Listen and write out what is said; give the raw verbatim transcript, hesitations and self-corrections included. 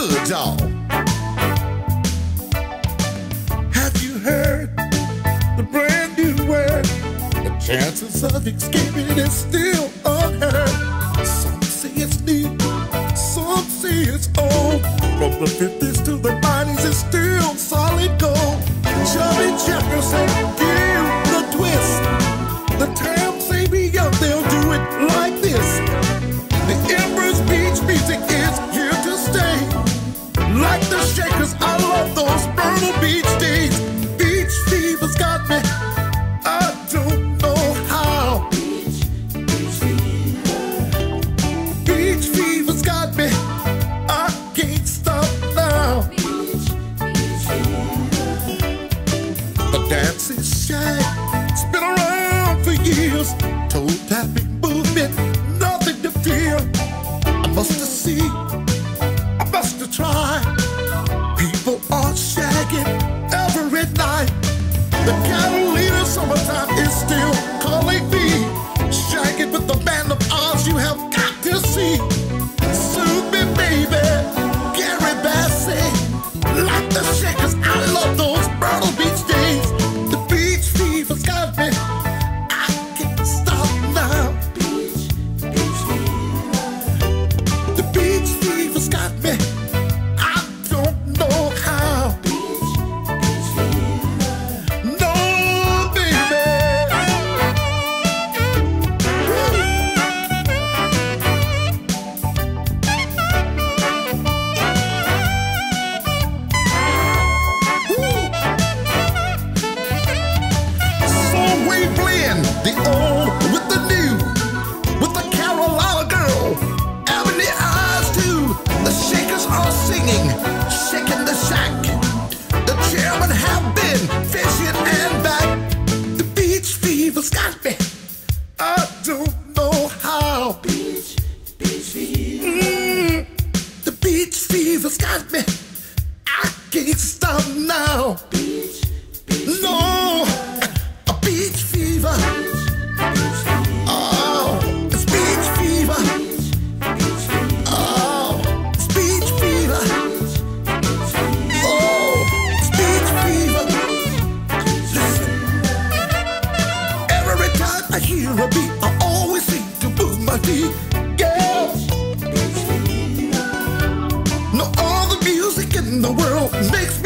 good, y'all. Have you heard the brand new word? The chances of escaping is still unheard. Some say it's new, some say it's old. From the fifties to the nineties, it's still solid gold. Chubby Checkers say, give the twist. The Tam say be young, they'll do it like this. The Embers Beach music is here to stay. Like the Shakers, I love those Myrtle Beach days. Beach fever's got me, I don't know how. Beach, beach fever. Beach fever's got me, I can't stop now. Beach, beach fever. The dance is shy, it's been around for years. Toe tapping movement, nothing to fear. I must have seen, I must have tried. People are shagging every night. The Catalina summertime is still calling me. Shagging with the band of Oz, you have got to see. Soothe me, baby, Gary Bassey. Like the Shakers, I love those Myrtle Beach days. The beach fever's got me, I can't stop now. Beach, beach fever. The beach fever's got me, I don't know how. Beach, beach fever. No, baby. Woo. So we blend the old with the new, with the Carolina girl, Ebony Eyes too. The Shakers are singing, shaking the shack. The chairman have been fishing and back. The beach fever's got me, I don't know how. Beach, beach fever. Mm, the beach fever's got me, I can't stop now. Beach, beach no, a beach fever. Oh, it's beach fever. Oh, it's beach fever. Oh, it's beach fever. Listen, every time I hear a beat, I always seem to move my feet. Yeah. No other music in the world makes